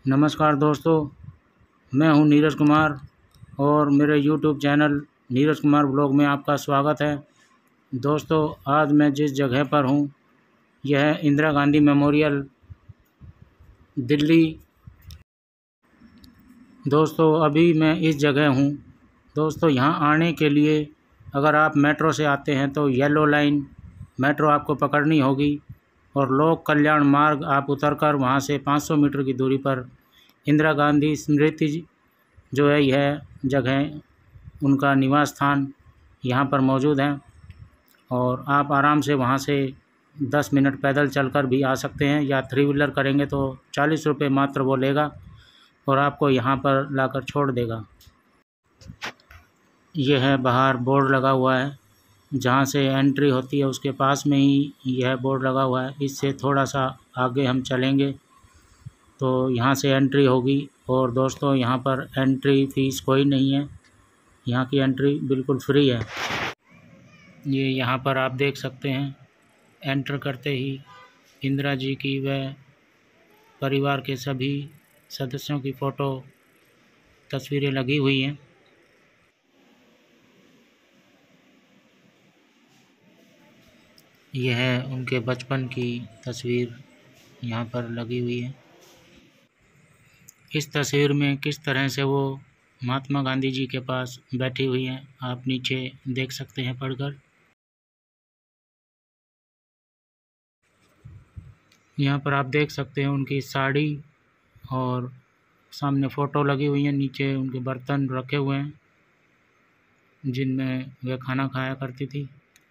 नमस्कार दोस्तों, मैं हूं नीरज कुमार और मेरे YouTube channel Neeraj Kumar blog में आपका स्वागत है। दोस्तों, आज मैं जिस जगह पर हूं यह है इंदिरा गांधी मेमोरियल, दिल्ली। दोस्तों, अभी मैं इस जगह हूं। दोस्तों, यहां आने के लिए अगर आप मेट्रो से आते हैं तो येलो लाइन मेट्रो आपको पकड़नी होगी और लोक कल्याण मार्ग आप उतरकर वहां से 500 मीटर की दूरी पर इंदिरा गांधी स्मृति जो है यह जगह उनका निवास स्थान यहाँ पर मौजूद है और आप आराम से वहाँ से 10 मिनट पैदल चलकर भी आ सकते हैं या 3 व्हीलर करेंगे तो 40 रुपये मात्र वो लेगा और आपको यहाँ पर लाकर छोड़ देगा। यह है बाहर बोर्ड लगा हुआ है, जहाँ से एंट्री होती है उसके पास में ही यह बोर्ड लगा हुआ है। इससे थोड़ा सा आगे हम चलेंगे तो यहाँ से एंट्री होगी। और दोस्तों, यहाँ पर एंट्री फ़ीस कोई नहीं है, यहाँ की एंट्री बिल्कुल फ्री है। ये यहाँ पर आप देख सकते हैं, एंटर करते ही इंदिरा जी की व परिवार के सभी सदस्यों की फ़ोटो तस्वीरें लगी हुई हैं। यह है उनके बचपन की तस्वीर यहाँ पर लगी हुई है। इस तस्वीर में किस तरह से वो महात्मा गांधी जी के पास बैठी हुई हैं, आप नीचे देख सकते हैं पढ़कर। यहाँ पर आप देख सकते हैं उनकी साड़ी और सामने फ़ोटो लगी हुई है, नीचे उनके बर्तन रखे हुए हैं जिनमें वे खाना खाया करती थी।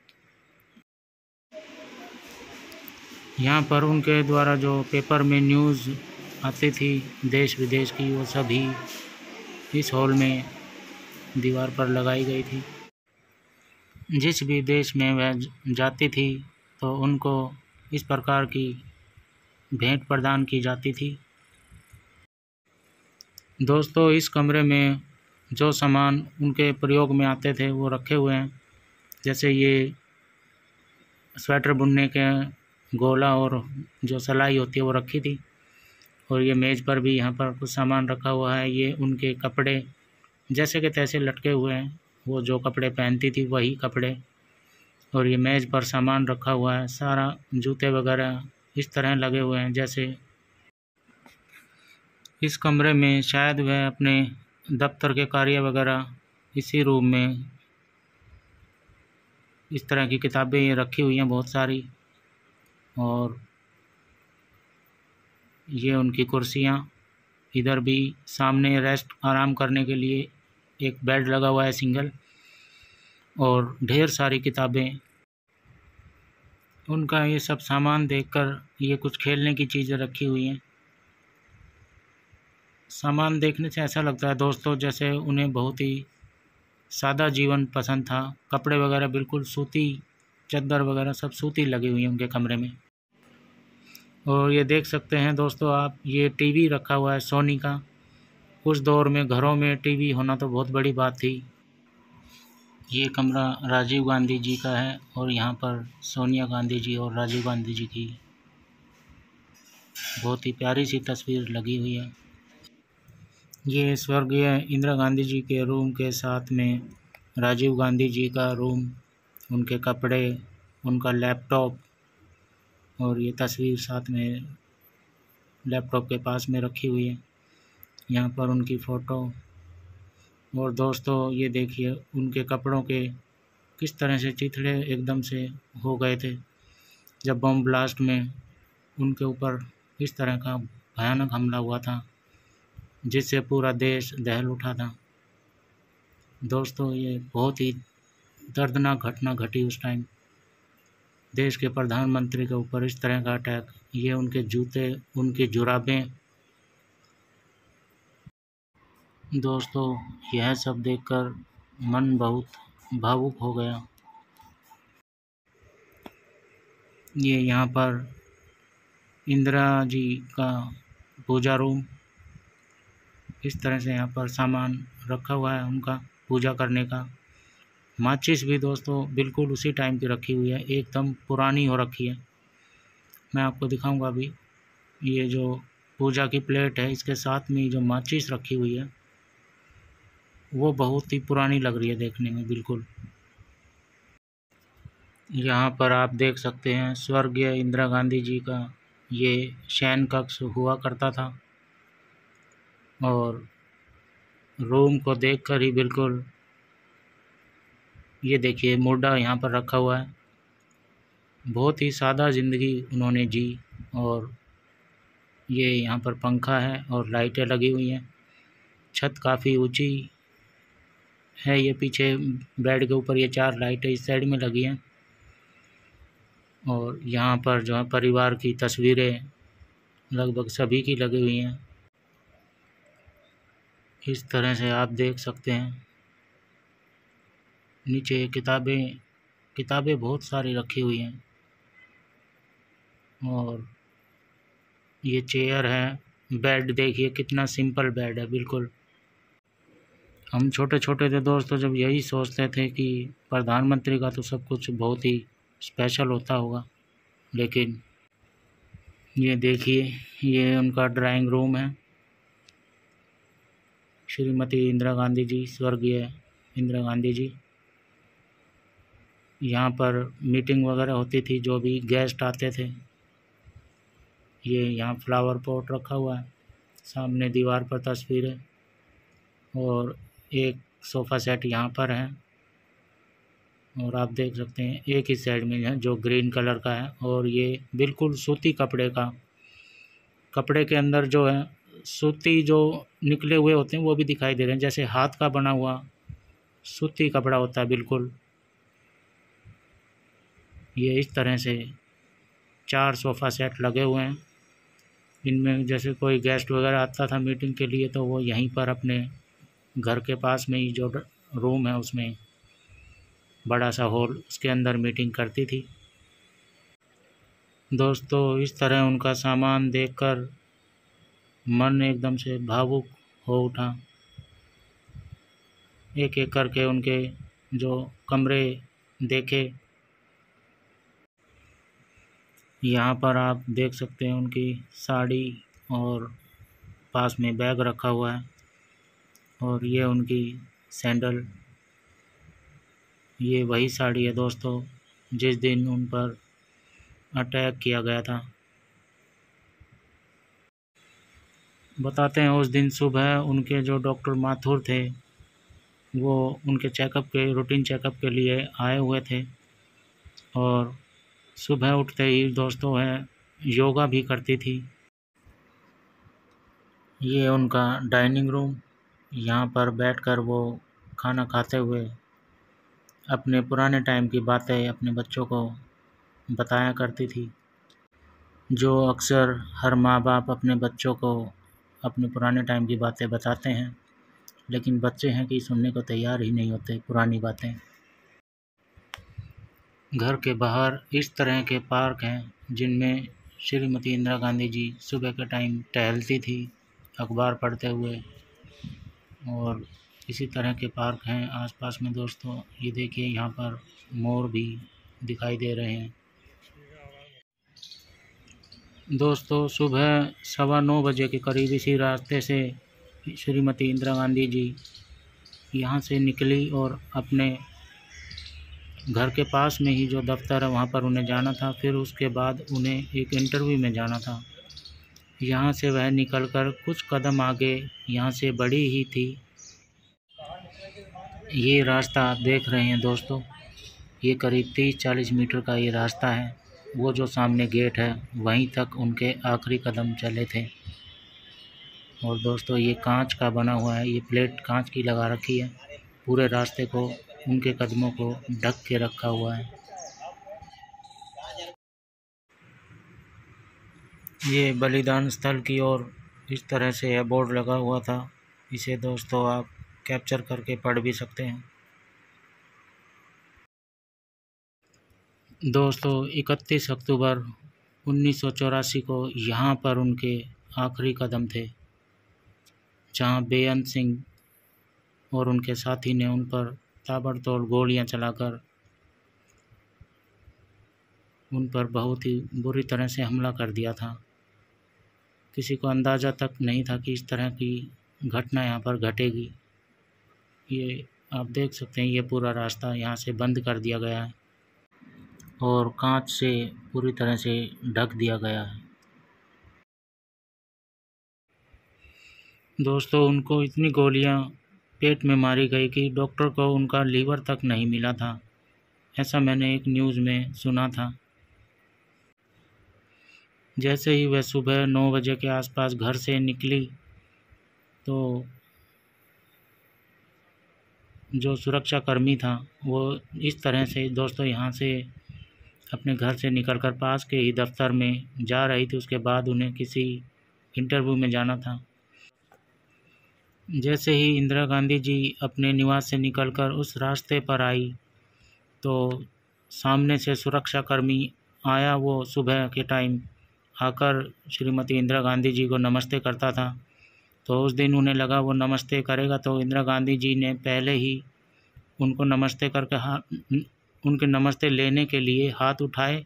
यहाँ पर उनके द्वारा जो पेपर में न्यूज़ आती थी देश विदेश की, वो सभी इस हॉल में दीवार पर लगाई गई थी। जिस भी देश में वह जाती थी तो उनको इस प्रकार की भेंट प्रदान की जाती थी। दोस्तों, इस कमरे में जो सामान उनके प्रयोग में आते थे वो रखे हुए हैं, जैसे ये स्वेटर बुनने के गोला और जो सिलाई होती है वो रखी थी। और ये मेज़ पर भी यहाँ पर कुछ सामान रखा हुआ है। ये उनके कपड़े जैसे के तैसे लटके हुए हैं, वो जो कपड़े पहनती थी वही कपड़े। और ये मेज़ पर सामान रखा हुआ है, सारा जूते वगैरह इस तरह लगे हुए हैं जैसे इस कमरे में शायद वह अपने दफ्तर के कार्य वगैरह इसी रूम में इस तरह की किताबें रखी हुई हैं बहुत सारी। और ये उनकी कुर्सियाँ, इधर भी सामने रेस्ट आराम करने के लिए एक बेड लगा हुआ है सिंगल, और ढेर सारी किताबें। उनका ये सब सामान देखकर ये कुछ खेलने की चीज़ें रखी हुई हैं। सामान देखने से ऐसा लगता है दोस्तों जैसे उन्हें बहुत ही सादा जीवन पसंद था। कपड़े वगैरह बिल्कुल सूती, चादर वगैरह सब सूती लगी हुई है उनके कमरे में। और ये देख सकते हैं दोस्तों आप, ये टीवी रखा हुआ है सोनी का। उस दौर में घरों में टीवी होना तो बहुत बड़ी बात थी। ये कमरा राजीव गांधी जी का है और यहाँ पर सोनिया गांधी जी और राजीव गांधी जी की बहुत ही प्यारी सी तस्वीर लगी हुई है। ये स्वर्गीय इंदिरा गांधी जी के रूम के साथ में राजीव गांधी जी का रूम, उनके कपड़े, उनका लैपटॉप, और ये तस्वीर साथ में लैपटॉप के पास में रखी हुई है। यहाँ पर उनकी फ़ोटो। और दोस्तों, ये देखिए उनके कपड़ों के किस तरह से चिथड़े एकदम से हो गए थे जब बम ब्लास्ट में उनके ऊपर इस तरह का भयानक हमला हुआ था जिससे पूरा देश दहल उठा था। दोस्तों, ये बहुत ही दर्दनाक घटना घटी उस टाइम, देश के प्रधानमंत्री के ऊपर इस तरह का अटैक। ये उनके जूते, उनकी जुराबें। दोस्तों, यह सब देखकर मन बहुत भावुक हो गया। ये यहाँ पर इंदिरा जी का पूजा रूम, इस तरह से यहाँ पर सामान रखा हुआ है उनका पूजा करने का। माचिस भी दोस्तों बिल्कुल उसी टाइम की रखी हुई है, एकदम पुरानी हो रखी है। मैं आपको दिखाऊंगा अभी। ये जो पूजा की प्लेट है, इसके साथ में जो माचिस रखी हुई है वो बहुत ही पुरानी लग रही है देखने में बिल्कुल। यहाँ पर आप देख सकते हैं स्वर्गीय इंदिरा गांधी जी का ये शयन कक्ष हुआ करता था, और रूम को देखकर ही बिल्कुल ये देखिए मुर्दा यहाँ पर रखा हुआ है। बहुत ही सादा ज़िंदगी उन्होंने जी, और ये यहाँ पर पंखा है और लाइटें लगी हुई हैं। छत काफ़ी ऊंची है, ये पीछे बेड के ऊपर ये 4 लाइटें इस साइड में लगी हैं, और यहाँ पर जो है परिवार की तस्वीरें लगभग सभी की लगी हुई हैं। इस तरह से आप देख सकते हैं। नीचे किताबें बहुत सारी रखी हुई हैं, और ये चेयर है। बेड देखिए कितना सिंपल बेड है बिल्कुल। हम छोटे छोटे थे दोस्तों जब यही सोचते थे कि प्रधानमंत्री का तो सब कुछ बहुत ही स्पेशल होता होगा, लेकिन ये देखिए ये उनका ड्राइंग रूम है। श्रीमती इंदिरा गांधी जी, स्वर्गीय इंदिरा गांधी जी, यहाँ पर मीटिंग वगैरह होती थी, जो भी गेस्ट आते थे। ये यहाँ फ्लावर पॉट रखा हुआ है, सामने दीवार पर तस्वीर है, और एक सोफ़ा सेट यहाँ पर है, और आप देख सकते हैं एक ही साइड में है जो ग्रीन कलर का है, और ये बिल्कुल सूती कपड़े के अंदर जो है सूती जो निकले हुए होते हैं वो भी दिखाई दे रहे हैं, जैसे हाथ का बना हुआ सूती कपड़ा होता है बिल्कुल। ये इस तरह से 4 सोफ़ा सेट लगे हुए हैं। इनमें जैसे कोई गेस्ट वगैरह आता था मीटिंग के लिए तो वो यहीं पर अपने घर के पास में ही जो रूम है उसमें बड़ा सा हॉल, उसके अंदर मीटिंग करती थी। दोस्तों इस तरह उनका सामान देखकर मन एकदम से भावुक हो उठा। एक एक करके उनके जो कमरे देखे। यहाँ पर आप देख सकते हैं उनकी साड़ी, और पास में बैग रखा हुआ है, और ये उनकी सैंडल। ये वही साड़ी है दोस्तों जिस दिन उन पर अटैक किया गया था। बताते हैं उस दिन सुबह उनके जो डॉक्टर माथुर थे वो उनके रूटीन चेकअप के लिए आए हुए थे, और सुबह उठते ही दोस्तों है योगा भी करती थी। ये उनका डाइनिंग रूम, यहाँ पर बैठकर वो खाना खाते हुए अपने पुराने टाइम की बातें अपने बच्चों को बताया करती थी, जो अक्सर हर माँ बाप अपने बच्चों को अपने पुराने टाइम की बातें बताते हैं, लेकिन बच्चे हैं कि सुनने को तैयार ही नहीं होते पुरानी बातें। घर के बाहर इस तरह के पार्क हैं जिनमें श्रीमती इंदिरा गांधी जी सुबह के टाइम टहलती थी अखबार पढ़ते हुए, और इसी तरह के पार्क हैं आसपास में दोस्तों। ये देखिए यहाँ पर मोर भी दिखाई दे रहे हैं। दोस्तों सुबह 9:15 बजे के करीब इसी रास्ते से श्रीमती इंदिरा गांधी जी यहाँ से निकली, और अपने घर के पास में ही जो दफ्तर है वहाँ पर उन्हें जाना था। फिर उसके बाद उन्हें एक इंटरव्यू में जाना था। यहाँ से वह निकलकर कुछ कदम आगे यहाँ से बड़ी ही थी। ये रास्ता आप देख रहे हैं दोस्तों, ये करीब 30-40 मीटर का ये रास्ता है। वो जो सामने गेट है वहीं तक उनके आखिरी कदम चले थे। और दोस्तों ये कांच का बना हुआ है, ये प्लेट कांच की लगा रखी है, पूरे रास्ते को उनके कदमों को ढक के रखा हुआ है। ये बलिदान स्थल की ओर इस तरह से यह बोर्ड लगा हुआ था। इसे दोस्तों आप कैप्चर करके पढ़ भी सकते हैं। दोस्तों 31 अक्टूबर 1984 को यहाँ पर उनके आखिरी कदम थे, जहाँ बेअंत सिंह और उनके साथी ने उन पर ताबड़तोड़ गोलियां चलाकर उन पर बहुत ही बुरी तरह से हमला कर दिया था। किसी को अंदाज़ा तक नहीं था कि इस तरह की घटना यहाँ पर घटेगी। ये आप देख सकते हैं, ये पूरा रास्ता यहाँ से बंद कर दिया गया है और कांच से पूरी तरह से ढक दिया गया है। दोस्तों, उनको इतनी गोलियां पेट में मारी गई कि डॉक्टर को उनका लीवर तक नहीं मिला था, ऐसा मैंने एक न्यूज़ में सुना था। जैसे ही वह सुबह 9 बजे के आसपास घर से निकली तो जो सुरक्षाकर्मी था वो इस तरह से दोस्तों यहाँ से अपने घर से निकलकर पास के ही दफ्तर में जा रही थी। उसके बाद उन्हें किसी इंटरव्यू में जाना था। जैसे ही इंदिरा गांधी जी अपने निवास से निकलकर उस रास्ते पर आई तो सामने से सुरक्षाकर्मी आया। वो सुबह के टाइम आकर श्रीमती इंदिरा गांधी जी को नमस्ते करता था। तो उस दिन उन्हें लगा वो नमस्ते करेगा, तो इंदिरा गांधी जी ने पहले ही उनको नमस्ते करके उनके नमस्ते लेने के लिए हाथ उठाए।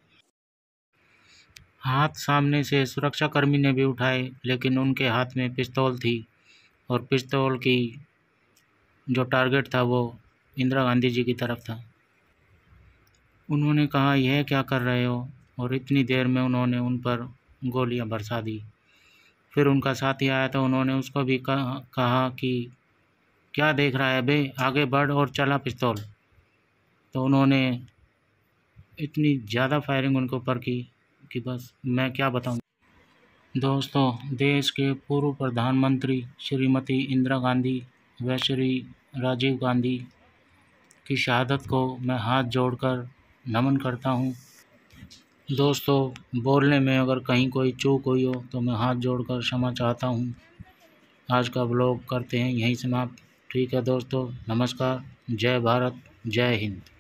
हाथ सामने से सुरक्षाकर्मी ने भी उठाए, लेकिन उनके हाथ में पिस्तौल थी और पिस्तौल की जो टारगेट था वो इंदिरा गांधी जी की तरफ था। उन्होंने कहा, यह क्या कर रहे हो, और इतनी देर में उन्होंने उन पर गोलियां बरसा दी। फिर उनका साथी आया तो उन्होंने उसको भी कहा कि क्या देख रहा है बे, आगे बढ़, और चला पिस्तौल। तो उन्होंने इतनी ज़्यादा फायरिंग उनके ऊपर की कि बस मैं क्या बताऊं। दोस्तों, देश के पूर्व प्रधानमंत्री श्रीमती इंदिरा गांधी व श्री राजीव गांधी की शहादत को मैं हाथ जोड़कर नमन करता हूं। दोस्तों, बोलने में अगर कहीं कोई चूक हुई हो तो मैं हाथ जोड़कर क्षमा चाहता हूं। आज का व्लॉग करते हैं यहीं समाप्त। ठीक है दोस्तों, नमस्कार, जय भारत, जय हिंद।